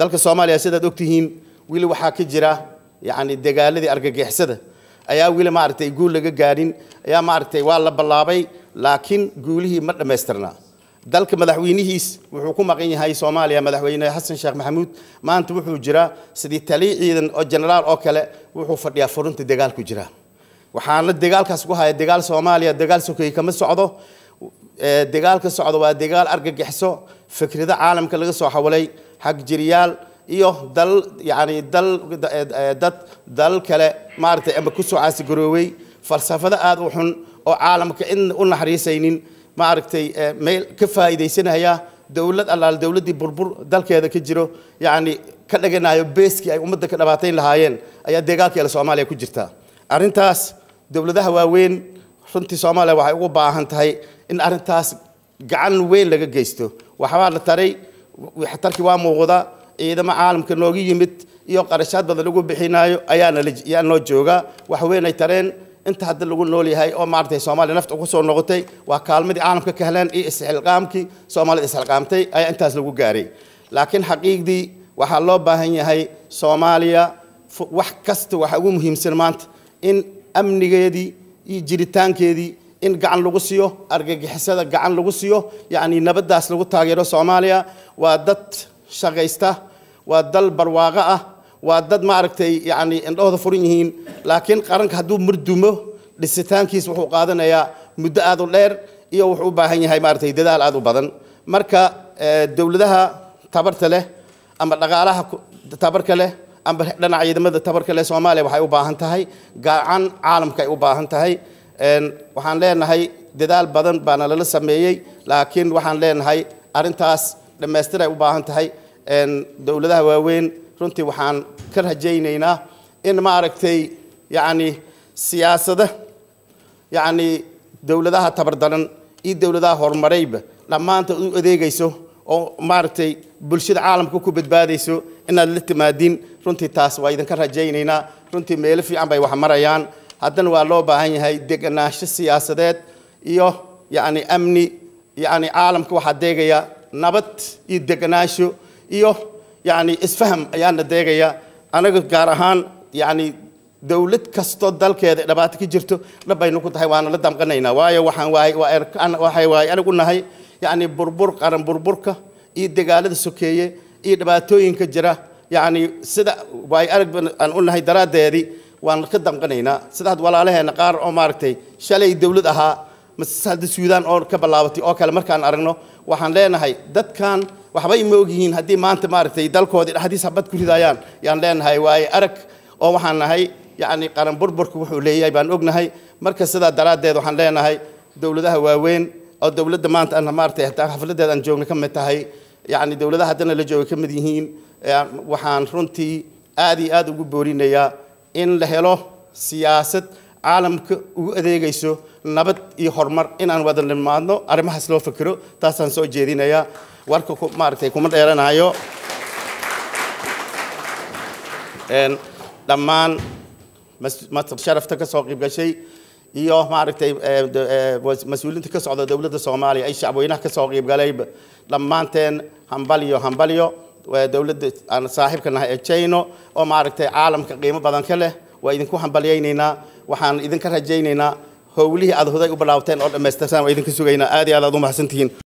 dalka Soomaaliya sida ogtihiin wili waxa ka jira yani dagaaladii argagixisada ayaa wili maartay guul laga gaarin ayaa maartay waa la balaabay laakiin guulihii ma dhameystirna dalka madaxweynihiis wuxuu ku maqan yahay Soomaaliya madaxweyne Xasan Sheekh Maxamuud maanta wuxuu jira sidii tali ciidan oo generaal oo kale wuxuu fadhiyaa furunta dagaal ku jira waxaana dagaalkaas ku haya dagaal Soomaaliya dagaal sokeey kama socdo dagaalka socdo waa dagaal argagixiso fikrada caalamka laga soo xawalay xaq jiriyaal iyo dal yani dal kale maartay ama ku soo caasi garooway falsafada aad u xun oo caalamka in u naxariisaynin maartay meel ka faa'iideysanaya dawlad allaal dawladii burbur dalkeeda ka jiro yani ka dhaganayo beeski ay ummadda ka dhabaatayn lahaayeen ayaa dagaalka Soomaaliya ku jirta arintaas dawladaha waaweyn runtii Soomaaliya waxay ugu baahan tahay in arintaas gacan weyn laga geysto waxa la taray waxtarkii waa muuqda ciidamada caalamka nooga yimid iyo qarashaad badan lagu bixinayo ayaa noo jooga wax weyn ay tareen inta hadda lagu nool yahay oo maartay Soomaaliya nafta ugu soo noqotay waa kaalmadii caalamka ka heleen iyo isxilqaamkii Soomaaliya isxilqaamtay ayaa intaas lagu gaaray laakiin xaqiiqdii waxa loo baahan yahay Soomaaliya wax kasta waxa ugu muhiimsan maanta in amnigeedii iyo jiritaankeedii in gacan lagu siiyo argagixisada gacan lagu siiyo yani nabadaas lagu taageero Soomaaliya waa dad shaqaysta waa dal barwaaqo ah waa dad maaragtay yani indhooda furan yihiin laakiin qaranka haduu murdumo dhisitaankiis wuxuu qaadanayaa muddo aad u dheer iyo wuxuu u baahan yahay maaragtay dadaal aad u badan marka dawladaha tabarta leh ama dhaqaalaha tabarka leh ama dhinaca ciidamada tabarka leh Soomaaliya waxay u baahan tahay gacan caalamka ay u baahan tahay waxaan leenahay dadaal badan baana la sameeyay laakiin waxaan leenahay arintaas dhameystiray u baahan tahay dawladaha waaweyn runtii waxaan ka rajaynaynaa in maaragtay yani siyaasadda yani dawladaha tabardaran iyo dawladaha horumarayba dhamaanta u adeegayso oo maaragtay bulshada caalamka ku badbaadayso inaad la timaadin runtii taas waa idin ka rajaynaynaa runtii meel fiican bay wax marayaan haddana waa loo baahan yahay deganaansho siyaasadeed iyo yani amni yani caalamka waxa deegaya nabad iyo deganaansho iyo يعني isfaham ayaana deegaya anaga gaar ahaan yani dawlad kasto dalkeeda dhabaata ka jirto dhabaynu ku tahay waana la damqanaynaa waayo waxaan waay anigu nahay yani burbur qaran burburka iyo dagaalada sokeeye iyo dhibaatooyinka jira yani sida way arag aan u nahay daraadeedii waan ka damqanaynaa sida walaalaheena qaar oo maaragtay shalay dawlad ahaa mas'alada Suudaan oo ka bilaabatay oo kale markaan aragno waxaan leenahay dadkan waxba ay moogyihiin hadii maanta maartay dalkoodii dhaxdiis habad ku ridayaan yaan leenahay waay arag oo waxaan nahay yani qaran burburku wuxuu leeyahay baan ognahay marka sida daraadeed waxaan leenahay dawladaha waaweyn oo dawladda maanta aan maartay xafladeeda aan joogno ka mid tahay yani dawladaha hadana la joogo ka mid yihiin waxaan runtii aad ugu boorinayaa in la helo siyaasad caalamka ugu adeegayso nabad iyo horumar inaan wada nimaadno arimahaas loo fikiro taasaan soo jeedinayaa warka maartay kuma dheeranayo dhammaan sharafta ka soo qayb gashay iyo maartay mas'uuliyiinta ka socda dawladda Soomaaliya ay shacabweynaha ka soo qayb galay dhammaanteen hambaliyo dawladda aan saaxiibka nahay ee China oo maartay caalamka qiimo badan ka leh waa idinku hambaliyaynaynaa waxaan idinka rajaynaynaa howlihii aad hoday u bilaawteen oo dhameystirtaan waa idinka sugaynaa aad iyo aad u mahadsantihiin